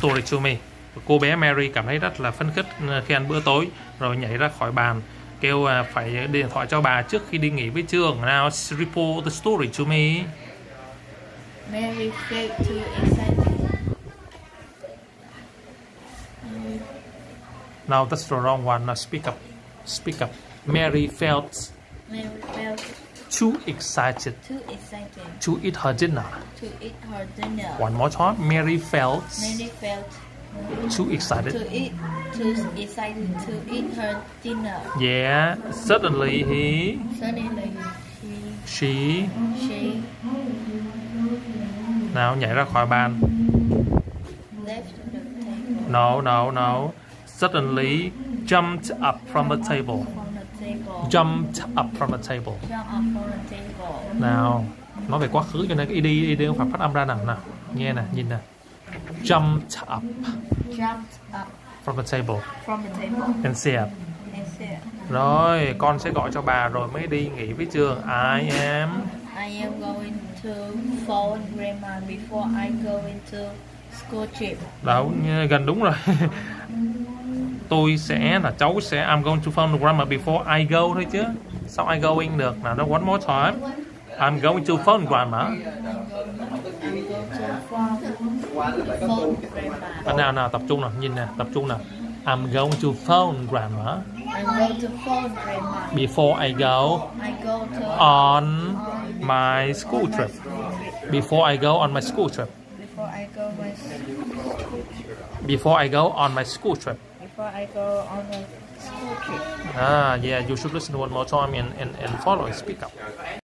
story to me. Cô bé Mary cảm thấy rất là phấn khích khi ăn bữa tối, rồi nhảy ra khỏi bàn, kêu phải điện thoại cho bà trước khi đi nghỉ với trường. Now report the story to me. Mary felt too excited. No, that's the wrong one. Now speak up. Speak up. Mary felt too excited to eat her dinner. One more time. Mary felt too excited to eat her dinner. Yeah. Suddenly she nào nhảy ra khỏi bàn. Left the table. No. Suddenly jumped up from the table. Jumped up from the table. Nào, nói về quá khứ cho nên cái id không phải phát âm ra nào. Nghe nè, nhìn nè. Jumped up from the table. And said. Rồi, con sẽ gọi cho bà rồi mới đi nghỉ với trường. I am going to phone grandma before I go into school trip. Đó, gần đúng rồi. Cháu sẽ I'm going to phone grandma before I go thôi chứ. Sao I going được? Nào, đó, one more time. I'm going to phone grandma. Nào, tập trung nào, nhìn nè, tập trung nào. I'm going to phone grandma. Before I go on my school trip. Before I go on my school trip. Yeah, you should listen one more time and follow and speak up.